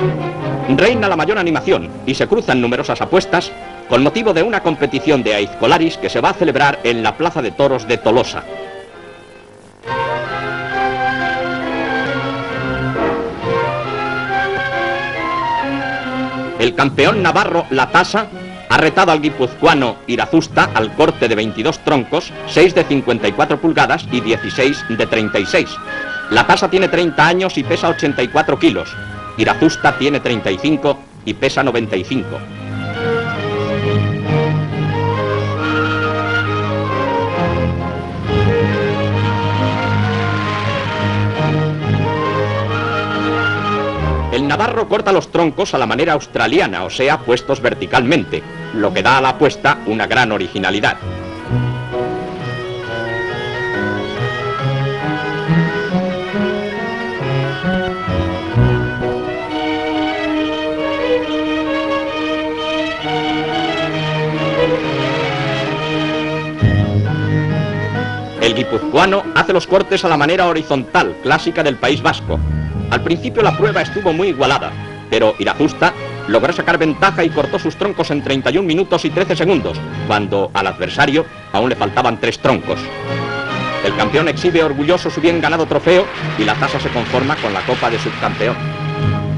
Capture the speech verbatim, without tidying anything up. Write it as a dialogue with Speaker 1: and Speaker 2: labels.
Speaker 1: Reina la mayor animación y se cruzan numerosas apuestas con motivo de una competición de aizkolaris que se va a celebrar en la Plaza de Toros de Tolosa. El campeón navarro La Tasa ha retado al guipuzcoano Irazusta al corte de veintidós troncos, seis de cincuenta y cuatro pulgadas y dieciséis de treinta y seis. La Tasa tiene treinta años y pesa ochenta y cuatro kilos. Irazusta tiene treinta y cinco y pesa noventa y cinco. El navarro corta los troncos a la manera australiana, o sea, puestos verticalmente, lo que da a la apuesta una gran originalidad. El guipuzcoano hace los cortes a la manera horizontal, clásica del País Vasco. Al principio la prueba estuvo muy igualada, pero Irazusta logró sacar ventaja y cortó sus troncos en treinta y un minutos y trece segundos, cuando al adversario aún le faltaban tres troncos. El campeón exhibe orgulloso su bien ganado trofeo y La Tasa se conforma con la copa de subcampeón.